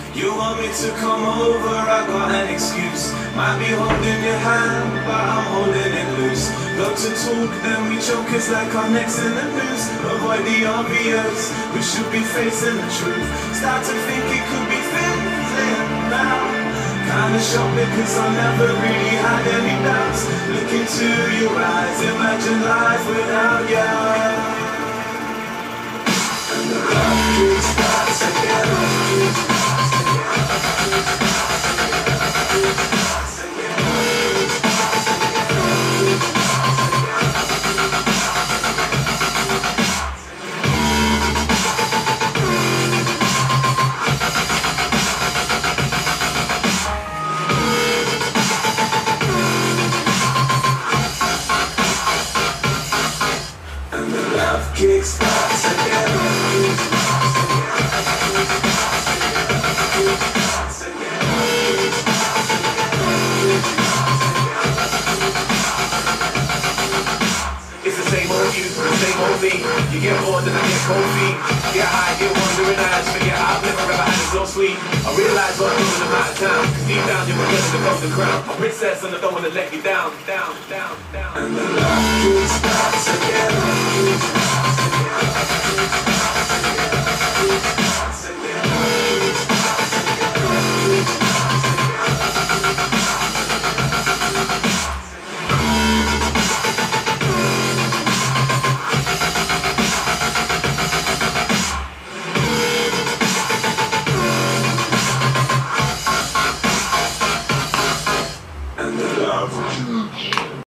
You want me to come over, I got an excuse. Might be holding your hand, but I'm holding it loose. Love to talk, then we choke, it's like our necks in the noose. Avoid the obvious, we should be facing the truth. Start to think it could be fizzling now. Kinda shocked because I never really had any doubts. Look into your eyes, imagine life without you. And the love keeps starts again. Kickstarts again. It's the same old you, the same old me. You get bored and I get cold feet. Get high, get wandering eyes. Forget I've never ever had it so sweet. I realize what I'm doing, I'm out of town. Deep down you were getting the golden crown. A princess and I don't wanna let you down. And the love kickstarts again.